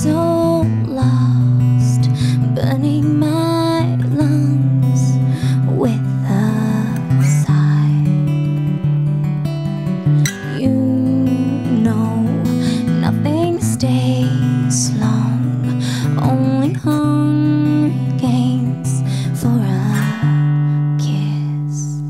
so lost, burning my lungs with a sigh. You know nothing stays long, only hungry gains for a kiss.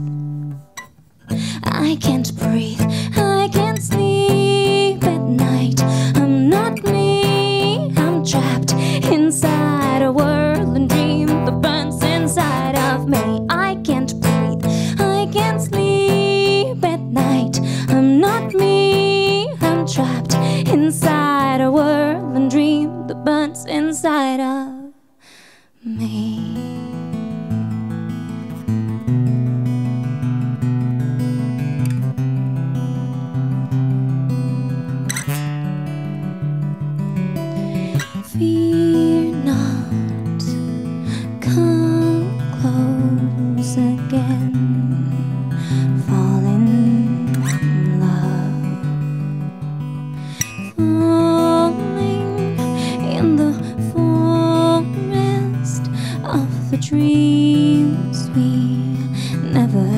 I can't breathe, I can't sleep at night. I'm not me, I'm trapped inside a whirling dream that burns inside of me. I can't breathe, I can't sleep at night. I'm not me, I'm trapped inside a whirling dream that burns inside of me. Fear not, come close again, fall in love, falling in the forest of the dreams we never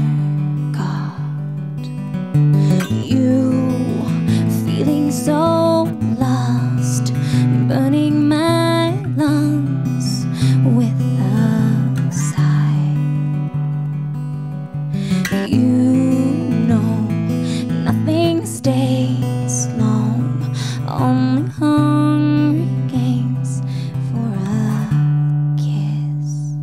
got. You feeling so lost, burning my lungs with a sigh. You know nothing stays long, only hungry gains for a kiss.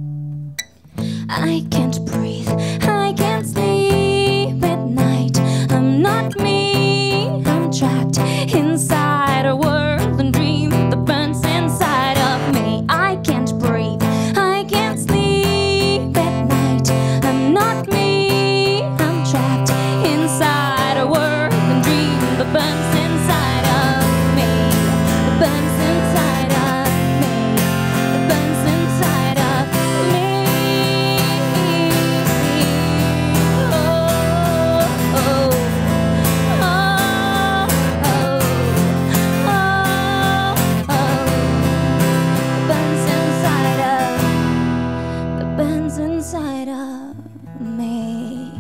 I can't breathe, I can't sleep at night. I'm not me, I'm trapped inside a whirling dream that burns inside of me. I can't breathe, I can't sleep at night. I'm not me, I'm trapped inside a whirling dream that burns inside of me, that burns inside of me, that burns inside of me. Inside of me.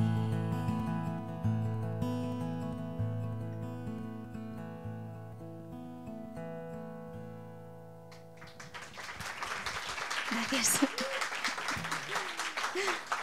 Gracias.